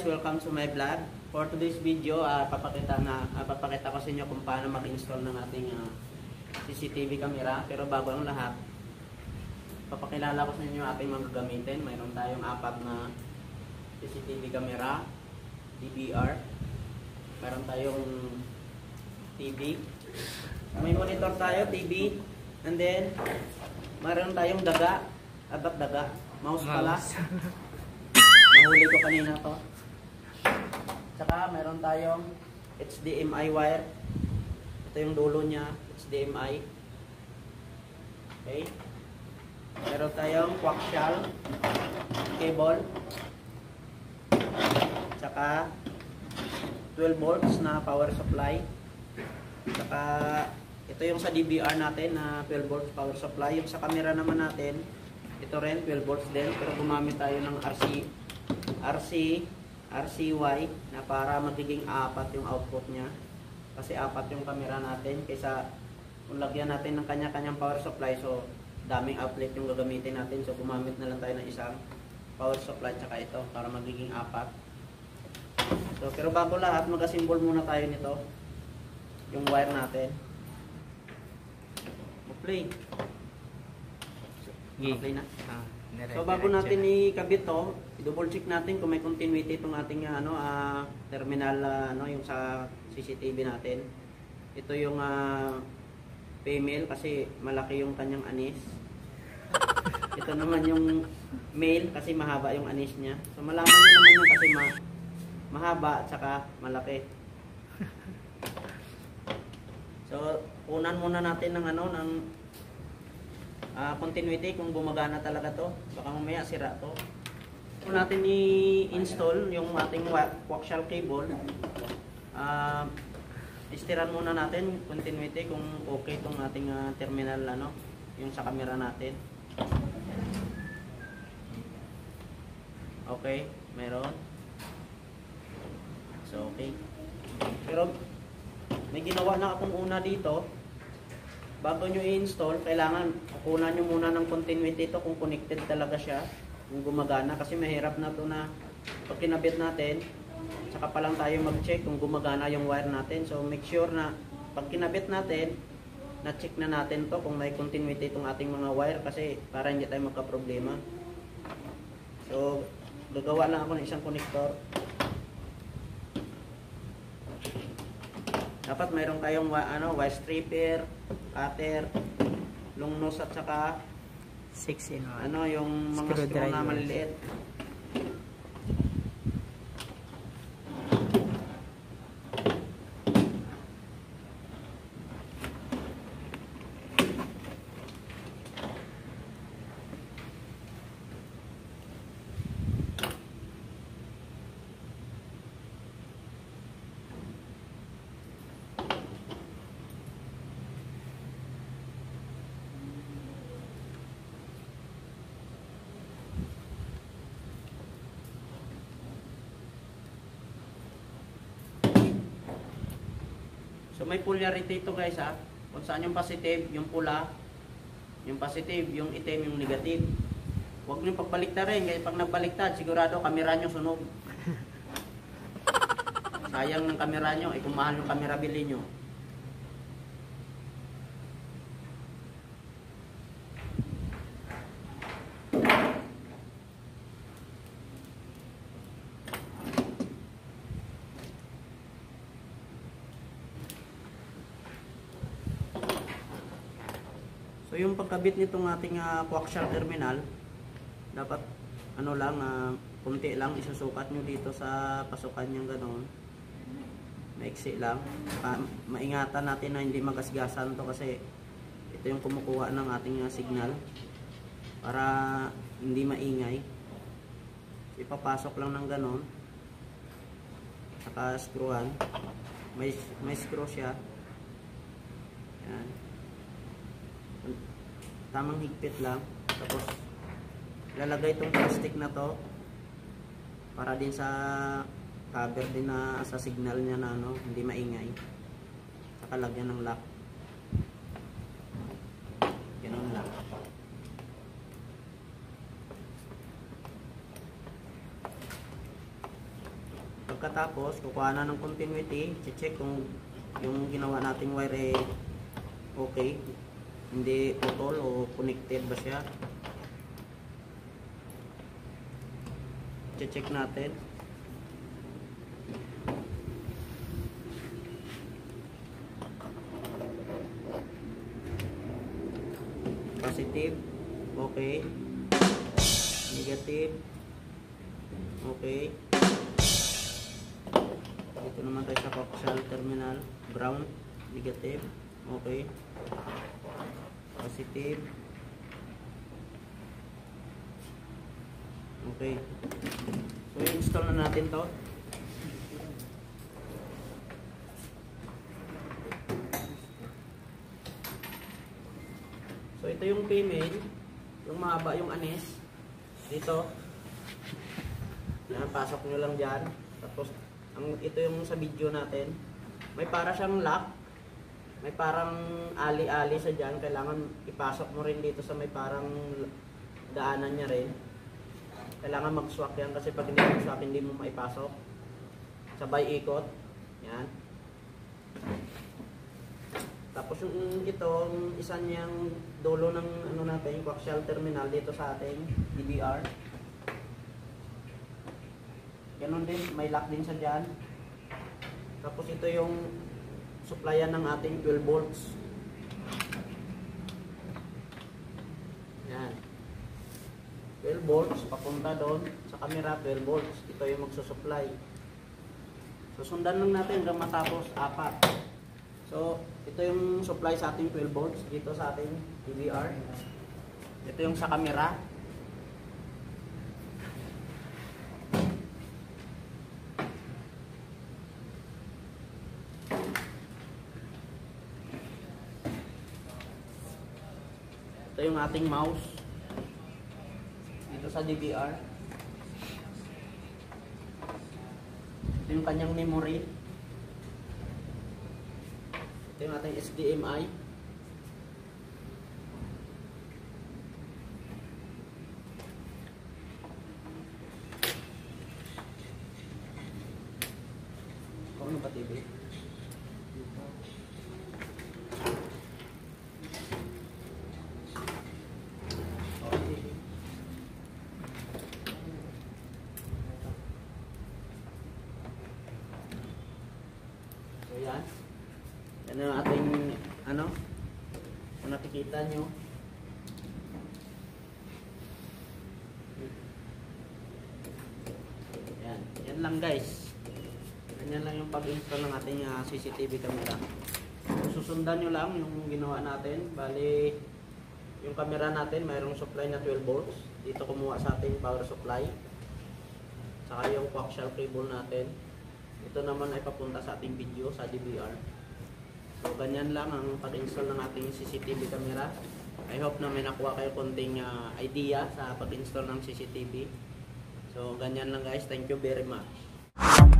welcome to my vlog. For today's video, papakita ko sa inyo kung paano mag-install ng ating CCTV camera. Pero bago ang lahat, papakilala ko sa inyo ating mga gagamitin. Mayroon tayong 4 na CCTV camera, DVR. Mayroon tayong TV. May monitor tayo, TV. And then, mayroon tayong daga. Daga. Mouse pala. Nahuli ko kanina to. Saka mayroon tayong HDMI wire. Ito yung dulo niya, HDMI. Okay. Meron tayong coaxial cable. Saka 12 volts na power supply. Saka ito yung sa DVR natin na 12 volts power supply. Yung sa camera naman natin, ito rin 12 volts din, pero gumamit tayo ng RCY na para magiging 4 yung output niya. Kasi 4 yung camera natin, kaysa kung lagyan natin ng kanya-kanyang power supply, so daming outlet yung gagamitin natin. So gumamit na lang tayo ng isang power supply tsaka ito para magiging 4. So pero bago lahat, mag-assemble muna tayo nito, yung wire natin. Play. Okay na. So bago natin ikabit to, i-double check natin kung may continuity itong ating terminal yung sa CCTV natin. Ito yung female kasi malaki yung kanyang anis. Ito naman yung male kasi mahaba yung anis niya. So malaman niyo naman yun kasi mahaba at saka malaki. So unan muna natin ng ng continuity kung gumagana talaga to. Baka mamaya sira to. Kung natin i-install yung ating coaxial cable, istiran muna natin continuity kung okay itong ating terminal yung sa camera natin. Okay, meron. So okay. Pero may ginawa na akong una dito. Bago nyo i-install, kailangan kukunan nyo muna ng continuity ito kung connected talaga siya, kung gumagana. Kasi mahirap na ito na pag kinabit natin, saka pa lang tayo mag-check kung gumagana yung wire natin. So make sure na pag kinabit natin, na-check na natin to kung may continuity itong ating mga wire, kasi para hindi tayo magka-problema. So gagawa lang ako ng isang connector. Dapat mayroon kayong wire stripper, cutter, long nose at saka 6-in-1. yung mga screw na maliliit. So may polarity ito guys kung saan yung positive, yung pula, yung positive, yung itim, yung negative. Huwag nyo pagbaliktarin, kasi pag nagbaliktad, sigurado kamera nyo sunog. Sayang ng kamera nyo, kung mahal yung kamera bili nyo. So yung pagkabit nitong ating coaxial terminal, dapat kunti lang isusukat nyo dito sa pasukan niyang ganoon. Maiksi lang. Maingatan natin na hindi magasgasan to, kasi ito yung kumukuha ng ating signal para hindi maingay. Ipapasok lang ng ganoon. Saka screwan. May screw siya. Yan. Tamang higpit lang. Tapos lalagay itong plastic na to para din sa cover din na sa signal niya na hindi maingay. Saka lagyan ng lock. Ganun lang. matapos, kukuha na ng continuity, check kung yung ginawa nating wire okay, hindi putol o connected ba siya. Check natin. Positive, okay. Negative, okay. Dito naman tayo sa coaxial terminal. Ground, negative, okay. Positive, okay. So i-install na natin to. So ito yung female, yung mahaba yung anis dito. Yan, pasok nyo lang dyan. Tapos ito yung sa video natin, may para siyang lock, may parang ali-ali sa dyan. Kailangan ipasok mo rin dito sa may parang daanan niya rin. Kailangan mag-swak yan kasi pag hindi mag-swak hindi mo maipasok. Sabay ikot. Yan. Tapos yung itong isa niyang dulo ng ano natin, coaxial terminal dito sa ating DVR. Ganon din, may lock din sa dyan. Tapos ito yung supplyan ng ating 12 volts. Yan. 12 volts, papunta doon sa camera, 12 volts. Ito yung magsusupply. So sundan lang natin hanggang matapos 4. So ito yung supply sa ating 12 volts dito sa ating DVR. Ito yung sa camera. Ito yung ating mouse dito sa DVR. Ito yung kanyang memory. Ito yung ating HDMI. Ano ba TV? Yan. Yan ang ating ano, kung nakikita nyo. Yan. Yan lang guys. Yan lang yung pag-install ng ating CCTV camera. Susundan nyo lang yung ginawa natin. Bali, yung camera natin mayroong supply na 12 volts. Dito kumuha sa ating power supply. Saka yung coaxial cable natin. Ito naman ay papunta sa ating video sa DVR. So ganyan lang ang pag-install ng ating CCTV camera. I hope na may nakuha kayo konting idea sa pag-install ng CCTV. So ganyan lang guys. Thank you very much.